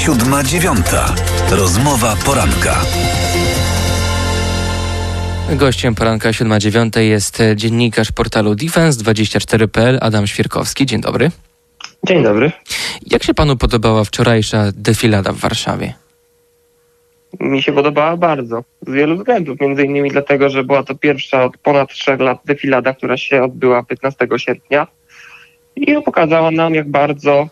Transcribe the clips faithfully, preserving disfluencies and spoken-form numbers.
Siódma dziewiąta. Rozmowa poranka. Gościem poranka siódma dziewiąta jest dziennikarz portalu defense dwadzieścia cztery kropka p l Adam Świerkowski. Dzień dobry. Dzień dobry. Jak się panu podobała wczorajsza defilada w Warszawie? Mi się podobała bardzo. Z wielu względów. Między innymi dlatego, że była to pierwsza od ponad trzech lat defilada, która się odbyła piętnastego sierpnia i pokazała nam, jak bardzo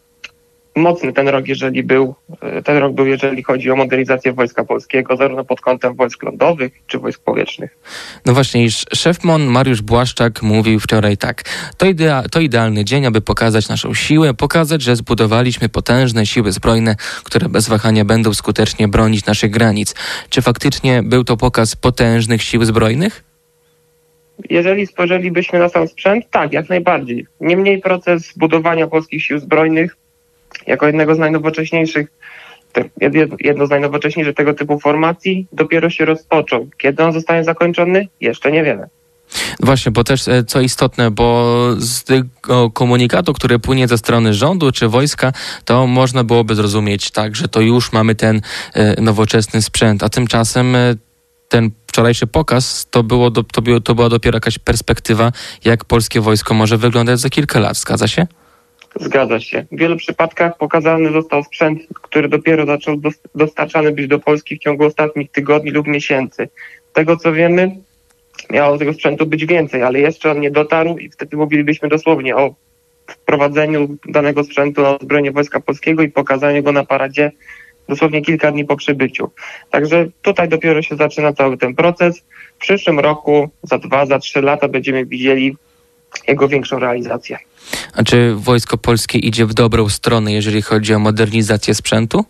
mocny ten rok, jeżeli był, ten rok był, jeżeli chodzi o modernizację Wojska Polskiego, zarówno pod kątem wojsk lądowych czy wojsk powietrznych. No właśnie, iż szef M O N Mariusz Błaszczak mówił wczoraj tak. To, idea, to idealny dzień, aby pokazać naszą siłę, pokazać, że zbudowaliśmy potężne siły zbrojne, które bez wahania będą skutecznie bronić naszych granic. Czy faktycznie był to pokaz potężnych sił zbrojnych? Jeżeli spojrzelibyśmy na sam sprzęt, tak, jak najbardziej. Niemniej proces budowania polskich sił zbrojnych jako jednego z najnowocześniejszych, jedno z najnowocześniejszych tego typu formacji dopiero się rozpoczął. Kiedy on zostanie zakończony? Jeszcze nie wiemy. Właśnie, bo też co istotne, bo z tego komunikatu, który płynie ze strony rządu czy wojska, to można byłoby zrozumieć tak, że to już mamy ten nowoczesny sprzęt, a tymczasem ten wczorajszy pokaz to, było, to, było, to była dopiero jakaś perspektywa, jak polskie wojsko może wyglądać za kilka lat. Zgadza się? Zgadza się. W wielu przypadkach pokazany został sprzęt, który dopiero zaczął dostarczany być do Polski w ciągu ostatnich tygodni lub miesięcy. Z tego co wiemy, miało tego sprzętu być więcej, ale jeszcze on nie dotarł i wtedy mówilibyśmy dosłownie o wprowadzeniu danego sprzętu na uzbrojenie Wojska Polskiego i pokazaniu go na paradzie dosłownie kilka dni po przybyciu. Także tutaj dopiero się zaczyna cały ten proces. W przyszłym roku, za dwa, za trzy lata będziemy widzieli jego większą realizację. A czy Wojsko Polskie idzie w dobrą stronę, jeżeli chodzi o modernizację sprzętu?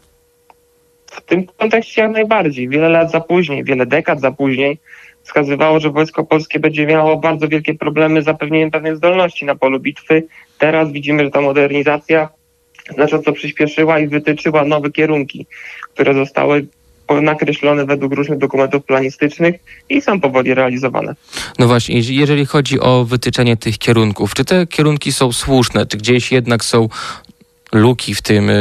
W tym kontekście jak najbardziej. Wiele lat za później, wiele dekad za później wskazywało, że Wojsko Polskie będzie miało bardzo wielkie problemy z zapewnieniem pewnej zdolności na polu bitwy. Teraz widzimy, że ta modernizacja znacząco przyspieszyła i wytyczyła nowe kierunki, które zostały nakreślone według różnych dokumentów planistycznych i są powoli realizowane. No właśnie, jeżeli chodzi o wytyczenie tych kierunków, czy te kierunki są słuszne, czy gdzieś jednak są luki w tym,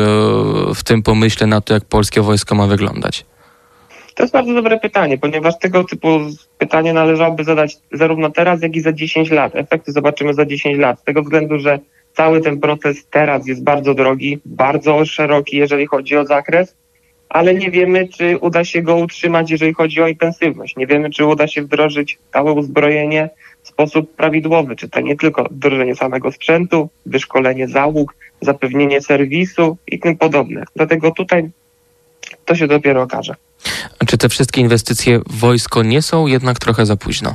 w tym pomyśle na to, jak polskie wojsko ma wyglądać? To jest bardzo dobre pytanie, ponieważ tego typu pytanie należałoby zadać zarówno teraz, jak i za dziesięć lat. Efekty zobaczymy za dziesięć lat, z tego względu, że cały ten proces teraz jest bardzo drogi, bardzo szeroki, jeżeli chodzi o zakres, ale nie wiemy, czy uda się go utrzymać, jeżeli chodzi o intensywność. Nie wiemy, czy uda się wdrożyć całe uzbrojenie w sposób prawidłowy. Czy to nie tylko wdrożenie samego sprzętu, wyszkolenie załóg, zapewnienie serwisu i tym podobne. Dlatego tutaj to się dopiero okaże. A czy te wszystkie inwestycje w wojsko nie są jednak trochę za późno?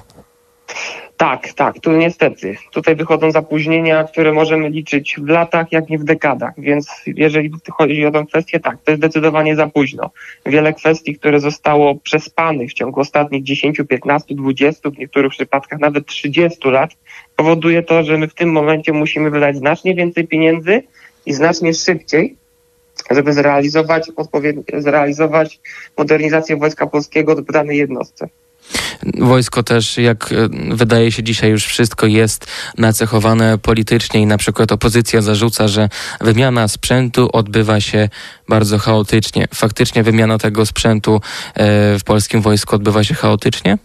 Tak, tak, tu niestety. Tutaj wychodzą zapóźnienia, które możemy liczyć w latach, jak nie w dekadach, więc jeżeli chodzi o tę kwestię, tak, to jest zdecydowanie za późno. Wiele kwestii, które zostało przespanych w ciągu ostatnich dziesięć, piętnaście, dwadzieścia, w niektórych przypadkach nawet trzydzieści lat, powoduje to, że my w tym momencie musimy wydać znacznie więcej pieniędzy i znacznie szybciej, żeby zrealizować odpowiednio, zrealizować modernizację Wojska Polskiego w danej jednostce. Wojsko też, jak wydaje się dzisiaj już wszystko jest nacechowane politycznie i na przykład opozycja zarzuca, że wymiana sprzętu odbywa się bardzo chaotycznie. Faktycznie wymiana tego sprzętu w polskim wojsku odbywa się chaotycznie?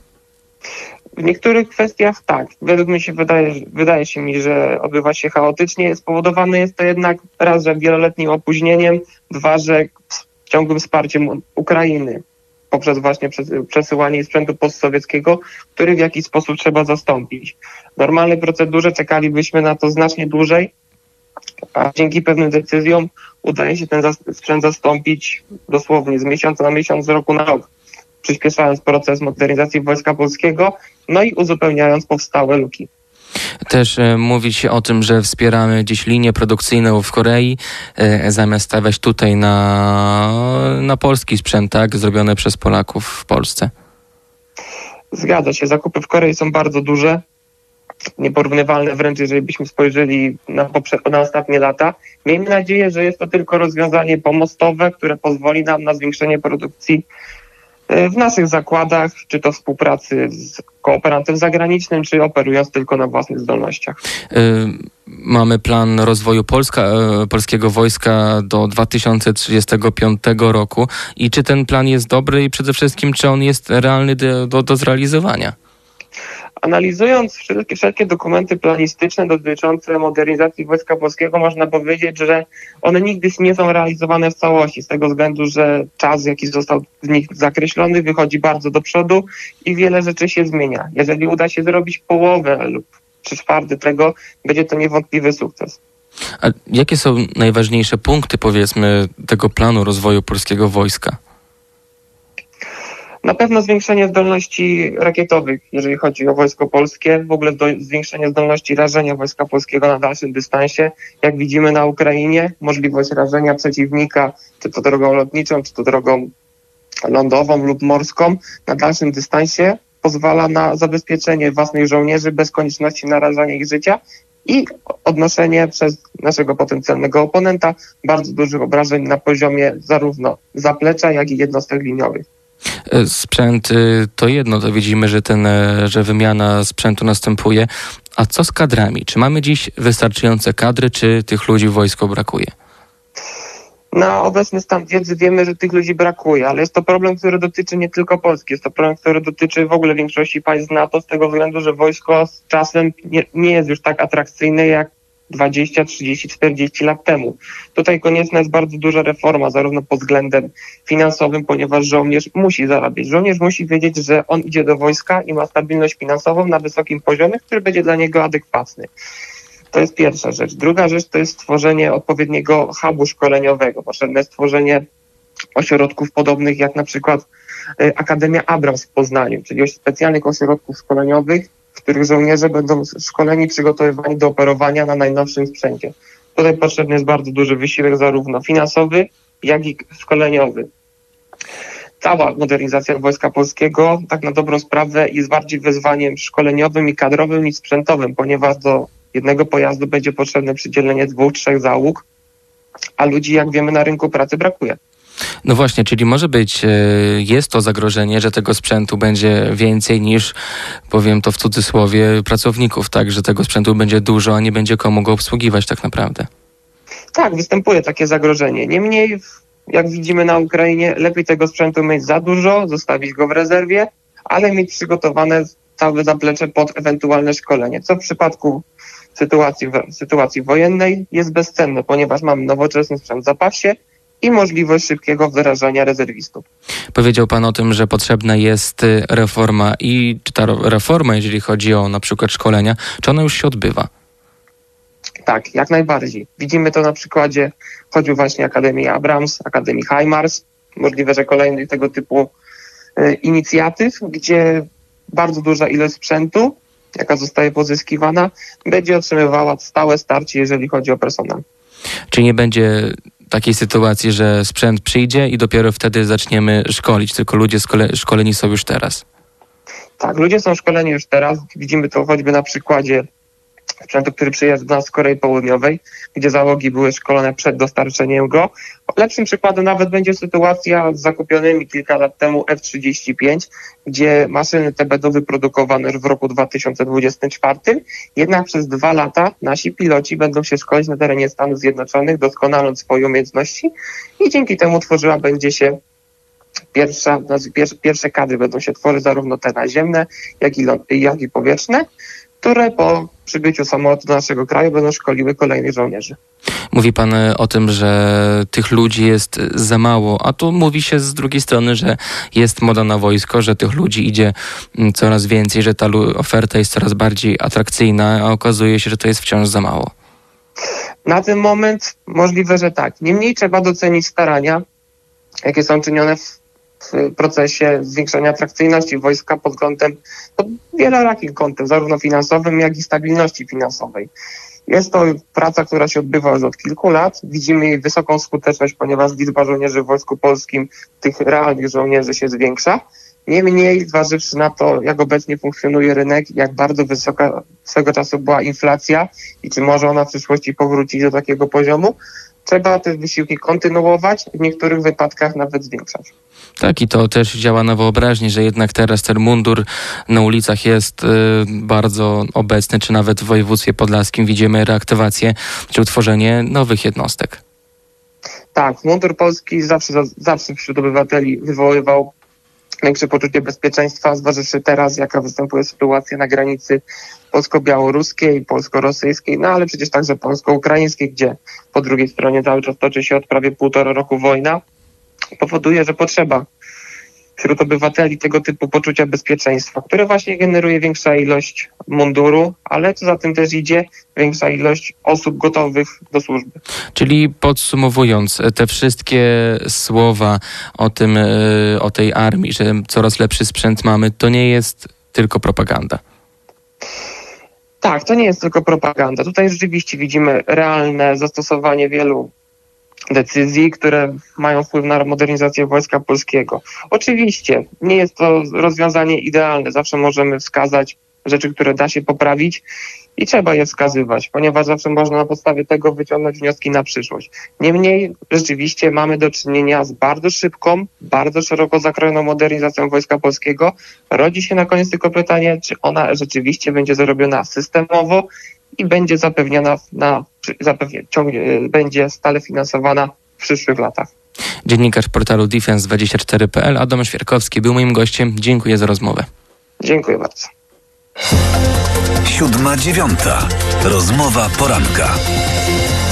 W niektórych kwestiach tak. Według mnie się wydaje, wydaje się mi, że odbywa się chaotycznie. Spowodowane jest to jednak raz, że wieloletnim opóźnieniem, dwa, że ciągłym wsparciem Ukrainy poprzez właśnie przesyłanie sprzętu postsowieckiego, który w jakiś sposób trzeba zastąpić. W normalnej procedurze czekalibyśmy na to znacznie dłużej, a dzięki pewnym decyzjom udaje się ten sprzęt zastąpić dosłownie z miesiąca na miesiąc, z roku na rok, przyspieszając proces modernizacji Wojska Polskiego, no i uzupełniając powstałe luki. Też e, mówi się o tym, że wspieramy dziś linię produkcyjną w Korei, e, zamiast stawiać tutaj na, na polski sprzęt, tak, zrobione przez Polaków w Polsce. Zgadza się, zakupy w Korei są bardzo duże, nieporównywalne wręcz, jeżeli byśmy spojrzeli na, poprze- na ostatnie lata. Miejmy nadzieję, że jest to tylko rozwiązanie pomostowe, które pozwoli nam na zwiększenie produkcji w naszych zakładach, czy to współpracy z kooperantem zagranicznym, czy operując tylko na własnych zdolnościach. mamy plan rozwoju Polska, e, polskiego wojska do dwa tysiące trzydziestego piątego roku i czy ten plan jest dobry i przede wszystkim czy on jest realny do, do, do zrealizowania? Analizując wszelkie, wszelkie dokumenty planistyczne dotyczące modernizacji Wojska Polskiego, można powiedzieć, że one nigdy nie są realizowane w całości, z tego względu, że czas, jaki został w nich zakreślony, wychodzi bardzo do przodu i wiele rzeczy się zmienia. Jeżeli uda się zrobić połowę lub trzy czwarte tego, będzie to niewątpliwy sukces. A jakie są najważniejsze punkty, powiedzmy, tego planu rozwoju polskiego wojska? Na pewno zwiększenie zdolności rakietowych, jeżeli chodzi o Wojsko Polskie, w ogóle do, zwiększenie zdolności rażenia Wojska Polskiego na dalszym dystansie. Jak widzimy na Ukrainie, możliwość rażenia przeciwnika, czy to drogą lotniczą, czy to drogą lądową lub morską, na dalszym dystansie pozwala na zabezpieczenie własnych żołnierzy bez konieczności narażania ich życia i odnoszenie przez naszego potencjalnego oponenta bardzo dużych obrażeń na poziomie zarówno zaplecza, jak i jednostek liniowych. Sprzęt to jedno, to widzimy, że, ten, że wymiana sprzętu następuje. A co z kadrami? Czy mamy dziś wystarczające kadry, czy tych ludzi w wojsku brakuje? Na obecny stan wiedzy wiemy, że tych ludzi brakuje, ale jest to problem, który dotyczy nie tylko Polski. Jest to problem, który dotyczy w ogóle większości państw NATO z tego względu, że wojsko z czasem nie, nie jest już tak atrakcyjne jak dwadzieścia, trzydzieści, czterdzieści lat temu. Tutaj konieczna jest bardzo duża reforma, zarówno pod względem finansowym, ponieważ żołnierz musi zarabiać. Żołnierz musi wiedzieć, że on idzie do wojska i ma stabilność finansową na wysokim poziomie, który będzie dla niego adekwatny. To jest pierwsza rzecz. Druga rzecz to jest stworzenie odpowiedniego hubu szkoleniowego. Potrzebne jest stworzenie ośrodków podobnych jak na przykład Akademia Abrams w Poznaniu, czyli specjalnych ośrodków szkoleniowych, w których żołnierze będą szkoleni, przygotowywani do operowania na najnowszym sprzęcie. Tutaj potrzebny jest bardzo duży wysiłek zarówno finansowy, jak i szkoleniowy. Cała modernizacja Wojska Polskiego, tak na dobrą sprawę, jest bardziej wyzwaniem szkoleniowym i kadrowym niż sprzętowym, ponieważ do jednego pojazdu będzie potrzebne przydzielenie dwóch, trzech załóg, a ludzi, jak wiemy, na rynku pracy brakuje. No właśnie, czyli może być, jest to zagrożenie, że tego sprzętu będzie więcej niż, powiem to w cudzysłowie, pracowników, tak, że tego sprzętu będzie dużo, a nie będzie komu go obsługiwać tak naprawdę. Tak, występuje takie zagrożenie. Niemniej, jak widzimy na Ukrainie, lepiej tego sprzętu mieć za dużo, zostawić go w rezerwie, ale mieć przygotowane całe zaplecze pod ewentualne szkolenie, co w przypadku sytuacji, sytuacji wojennej jest bezcenne, ponieważ mamy nowoczesny sprzęt w zapasie i możliwość szybkiego wdrażania rezerwistów. Powiedział Pan o tym, że potrzebna jest reforma i czy ta reforma, jeżeli chodzi o na przykład szkolenia, czy ona już się odbywa? Tak, jak najbardziej. Widzimy to na przykładzie choćby właśnie Akademii Abrams, Akademii HIMARS, możliwe, że kolejnych tego typu y, inicjatyw, gdzie bardzo duża ilość sprzętu, jaka zostaje pozyskiwana, będzie otrzymywała stałe starcie, jeżeli chodzi o personel. Czy nie będzie takiej sytuacji, że sprzęt przyjdzie i dopiero wtedy zaczniemy szkolić, tylko ludzie szkole- szkoleni są już teraz? Tak, ludzie są szkoleni już teraz. Widzimy to choćby na przykładzie sprzętu, który przyjeżdża do nas z Korei Południowej, gdzie załogi były szkolone przed dostarczeniem go. Lepszym przykładem nawet będzie sytuacja z zakupionymi kilka lat temu F trzydzieści pięć, gdzie maszyny te będą wyprodukowane już w roku dwa tysiące dwudziestym czwartym. Jednak przez dwa lata nasi piloci będą się szkolić na terenie Stanów Zjednoczonych, doskonaląc swoje umiejętności i dzięki temu tworzyła będzie się pierwsza, pierwsze, pierwsze kadry będą się tworzyć, zarówno te naziemne, jak i, jak i powietrzne, które po przybyciu samolotu do naszego kraju będą szkoliły kolejnych żołnierzy. Mówi Pan o tym, że tych ludzi jest za mało, a tu mówi się z drugiej strony, że jest moda na wojsko, że tych ludzi idzie coraz więcej, że ta oferta jest coraz bardziej atrakcyjna, a okazuje się, że to jest wciąż za mało. Na ten moment możliwe, że tak. Niemniej trzeba docenić starania, jakie są czynione w w procesie zwiększania atrakcyjności wojska pod kątem, pod wielorakim kątem, zarówno finansowym, jak i stabilności finansowej. Jest to praca, która się odbywa już od kilku lat. Widzimy jej wysoką skuteczność, ponieważ liczba żołnierzy w Wojsku Polskim, tych realnych żołnierzy, się zwiększa. Niemniej, zważywszy na to, jak obecnie funkcjonuje rynek, jak bardzo wysoka swego czasu była inflacja i czy może ona w przyszłości powrócić do takiego poziomu, trzeba te wysiłki kontynuować, w niektórych wypadkach nawet zwiększać. Tak, i to też działa na wyobraźnię, że jednak teraz ten mundur na ulicach jest y, bardzo obecny, czy nawet w województwie podlaskim widzimy reaktywację, czy utworzenie nowych jednostek. Tak, mundur polski zawsze, zawsze wśród obywateli wywoływał większe poczucie bezpieczeństwa, zważywszy teraz, jaka występuje sytuacja na granicy polsko-białoruskiej, polsko-rosyjskiej, no ale przecież także polsko-ukraińskiej, gdzie po drugiej stronie cały czas toczy się od prawie półtora roku wojna, powoduje, że potrzeba wśród obywateli tego typu poczucia bezpieczeństwa, które właśnie generuje większa ilość munduru, ale co za tym też idzie, większa ilość osób gotowych do służby. Czyli podsumowując, te wszystkie słowa o tym, o tej armii, że coraz lepszy sprzęt mamy, to nie jest tylko propaganda. Tak, to nie jest tylko propaganda. Tutaj rzeczywiście widzimy realne zastosowanie wielu decyzji, które mają wpływ na modernizację Wojska Polskiego. Oczywiście nie jest to rozwiązanie idealne. Zawsze możemy wskazać rzeczy, które da się poprawić i trzeba je wskazywać, ponieważ zawsze można na podstawie tego wyciągnąć wnioski na przyszłość. Niemniej rzeczywiście mamy do czynienia z bardzo szybką, bardzo szeroko zakrojoną modernizacją Wojska Polskiego. Rodzi się na koniec tylko pytanie, czy ona rzeczywiście będzie zrobiona systemowo i będzie zapewniona, na, zapewnia, ciągnie, będzie stale finansowana w przyszłych latach. Dziennikarz portalu defense dwadzieścia cztery kropka p l Adam Świerkowski był moim gościem. Dziękuję za rozmowę. Dziękuję bardzo. Siódma dziewiąta. Rozmowa poranka.